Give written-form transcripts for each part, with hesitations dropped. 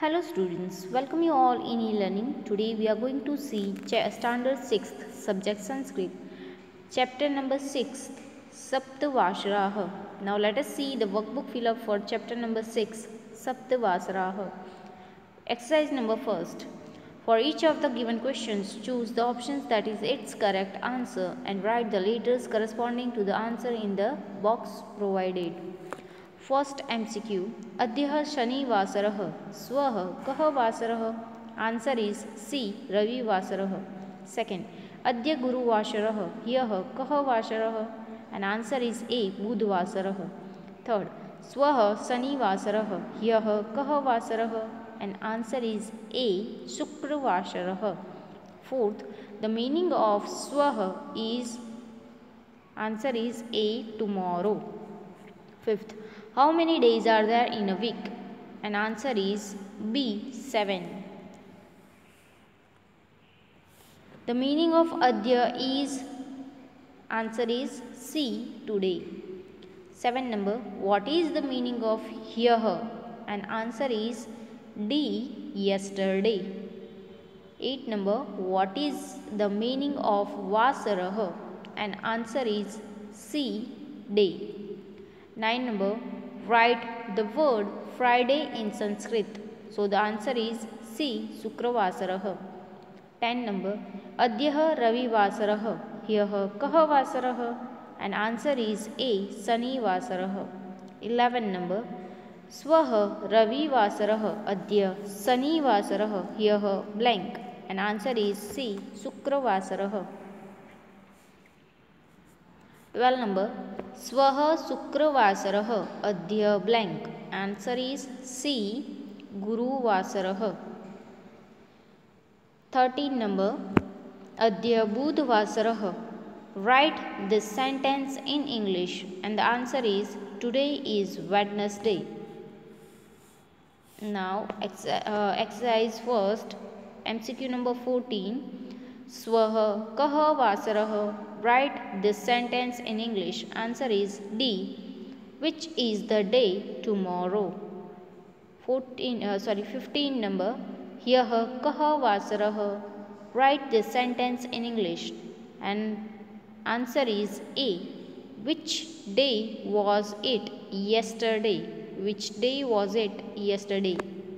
Hello students, welcome you all in e-learning. Today we are going to see standard 6th subject Sanskrit, chapter number 6, Saptavasaraha. Now let us see the workbook fill up for chapter number 6, Saptavasaraha. Exercise number first. For each of the given questions, choose the options that is its correct answer and write the letters corresponding to the answer in the box provided. First MCQ. अद्यः शनिवासरः स्वः कः वासरः answer is C रविवासरः. Second अद्य गुरुवासरः ह्यः कः वासरः एंड आंसर इज ए बुधवासरः. थर्ड स्वः शनिवासरः ह्यः कः वासरः एंड आंसर इज ए शुक्रवासरः. फोर्थ द मीनिंग ऑफ स्वः is answer is a tomorrow. Fifth how many days are there in a week? And answer is B 7. The meaning of adya is answer is C today. 7 number what is the meaning of hyah? And answer is D yesterday. 8 number what is the meaning of vasarah? And answer is C day. 9 number write the word Friday in Sanskrit. So the answer is C Sukravasarah. 10 number Adyah Ravivasarah ह्यः कः वासरः and answer is A Sanivasarah. 11 number स्वः रविवासरः अद्य शनिवासरः ह्यः blank and answer is C शुक्रवासरः. 12 number स्वः शुक्रवासरः अद्य blank answer is C गुरुवासरः. 13 number अद्य बुधवासरः write this sentence in English and the answer is today is Wednesday. Now exercise first MCQ number 14 स्वः कः वासरः write this sentence in English. Answer is D which is the day tomorrow. 15 number ह्यः कः वासरः write this sentence in English and answer is A which day was it yesterday. Which day was it yesterday.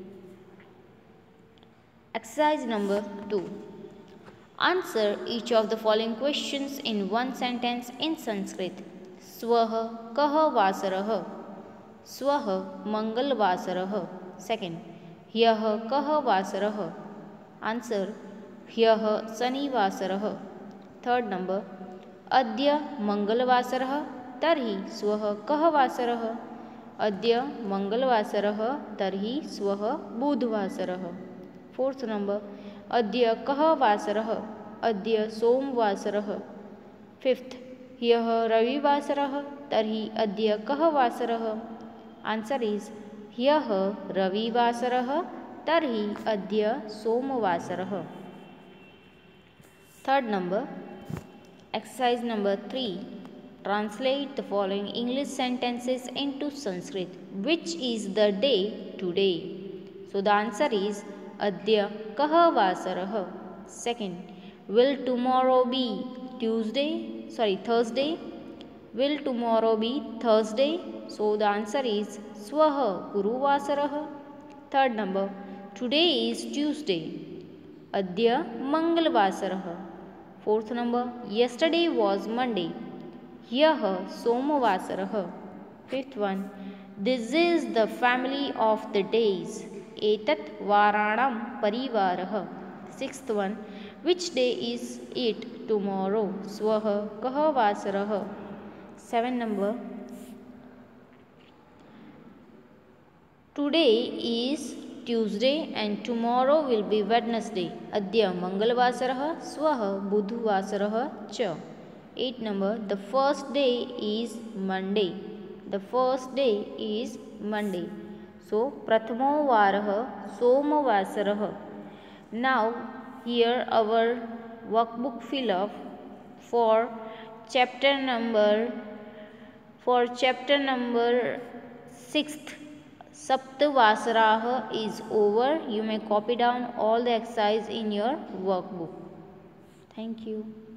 Exercise number 2. Answer each of the following questions in one sentence in Sanskrit. स्वः कः वासरः स्वः मंगलवासरः. Second ह्यः कः वासरः answer ह्यः शनिवासरः. Third number अद्य मंगलवासरः तर्हि स्वः कः वासरः अद्य मंगलवासरः तर्हि स्वः बुधवासरः. फोर्थ नंबर अद्य कः वासरः अद्य सोमवासरः. फिफ्थ ह्यः रविवासरः तर्हि अद्य कः वासरः आंसर इज ह्यः रविवासरः तर्हि अद्य सोमवासरः. Third number exercise number 3 translate the following English sentences into Sanskrit. Which is the day today. So the answer is अद्य कः वासरः. Second will tomorrow be Thursday. Will tomorrow be Thursday. So the answer is स्वः गुरुवासरः. Third number today is Tuesday. अद्य मंगलवासरः. Fourth number yesterday was Monday. ह्यः सोमवासरः. Fifth one this is the family of the days. एतत् वाराणां परिवारः. Sixth one which day is it tomorrow. स्वः कः वासरः. Seven number today is Tuesday and tomorrow will be Wednesday. अद्य मंगलवासरः स्वः बुधवासरः च. Eight number the first day is Monday. The first day is Monday. So prathamo varah somavasarah. Now here our workbook fill up for chapter number 6th Saptavasaraha is over. You may copy down all the exercise in your workbook. Thank you.